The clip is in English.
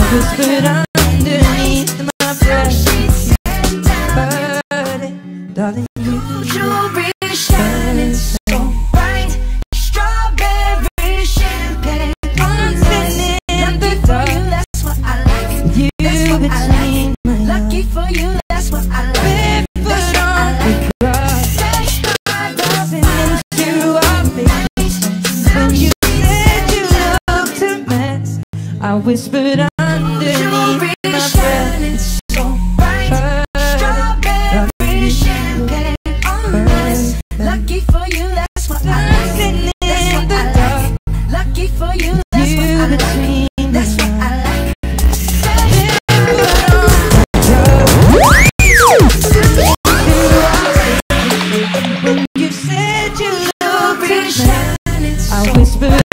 whispered underneath my breath, but darling, jewelry shining so bright, strawberry champagne. I'm spinning lucky for you, that's what I like. you That's what I between like. my Lucky for you, that's what I like. That's what I like. Set my love into our face. When you said you looked a mess, I whispered underneath jewelry my breath, shining so bright, strawberry champagne on ice. Lucky for you, that's what I like. That's what I like. Lucky for you, that's what I like. between That's what I like. when you said you looked a mess, Shining I so whispered